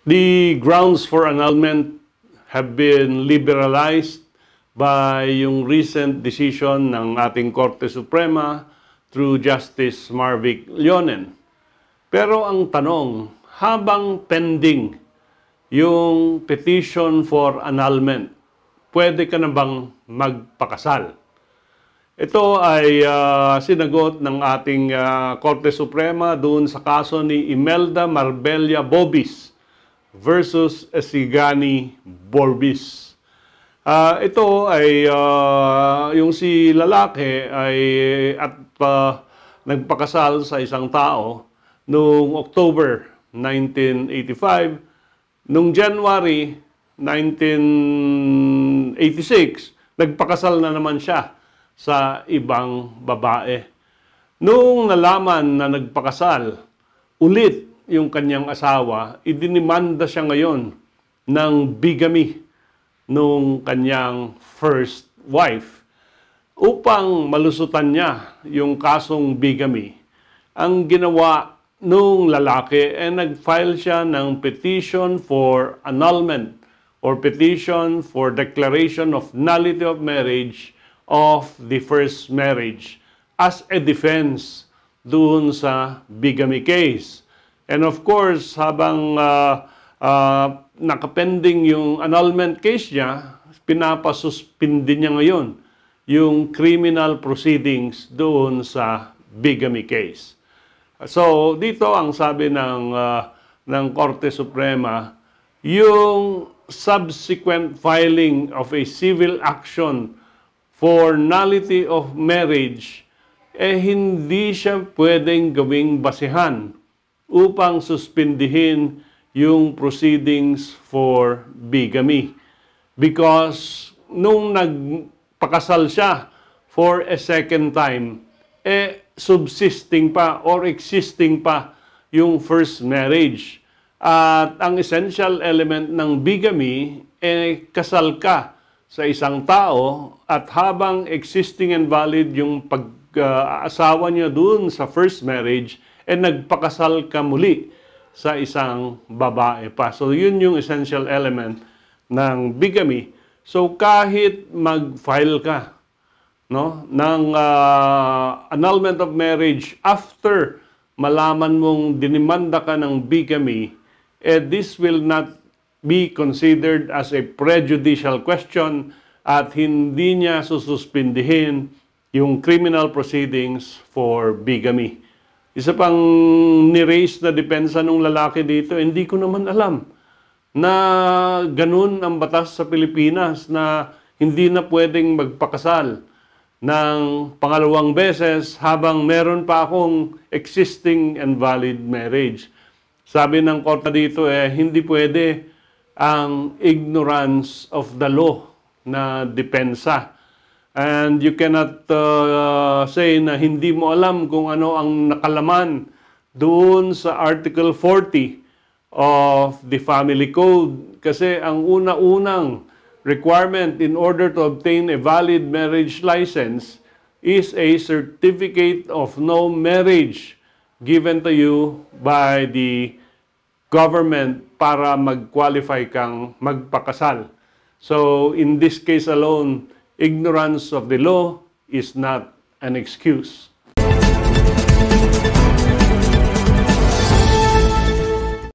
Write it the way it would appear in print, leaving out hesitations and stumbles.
The grounds for annulment have been liberalized by yung recent decision ng ating Korte Suprema through Justice Marvic Leonen. Pero ang tanong, habang pending yung petition for annulment, pwede ka na bang magpakasal? Ito ay sinagot ng ating Korte Suprema doon sa kaso ni Imelda Marbella Bobis versus Esigani Borbis. Ito ay yung si lalaki ay nagpakasal sa isang tao noong October 1985. Noong January 1986, nagpakasal na naman siya sa ibang babae. Noong nalaman na nagpakasal ulit yung kanyang asawa, idinimanda siya ngayon ng bigamy nung kanyang first wife. Upang malusutan niya yung kasong bigamy, ang ginawa nung lalaki ay nag-file siya ng petition for annulment or petition for declaration of nullity of marriage of the first marriage as a defense doon sa bigamy case. And of course, habang nakapending yung annulment case niya, pinapasuspindi niya ngayon yung criminal proceedings doon sa bigamy case. So, dito ang sabi ng Korte Suprema, yung subsequent filing of a civil action for nullity of marriage, hindi siya pwedeng gawing basihan upang suspindihin yung proceedings for bigamy. Because nung nagpakasal siya for a second time, subsisting pa or existing pa yung first marriage. At ang essential element ng bigamy, kasal ka sa isang tao at habang existing and valid yung pag-asawa niya dun sa first marriage, nagpakasal ka muli sa isang babae pa. So, yun yung essential element ng bigamy. So, kahit mag-file ka ng annulment of marriage after malaman mong dinimanda ka ng bigamy, this will not be considered as a prejudicial question at hindi niya sususpindihin yung criminal proceedings for bigamy. Isa pang ni-raise na depensa ng lalaki dito, hindi ko naman alam na ganun ang batas sa Pilipinas na hindi na pwedeng magpakasal ng pangalawang beses habang meron pa akong existing and valid marriage. Sabi ng korte dito, hindi pwede ang ignorance of the law na depensa. And you cannot say na hindi mo alam kung ano ang nakalaman doon sa Article 40 of the Family Code. Kasi ang una-unang requirement in order to obtain a valid marriage license is a certificate of no marriage given to you by the government para mag-qualify kang magpakasal. So, in this case alone, ignorance of the law is not an excuse.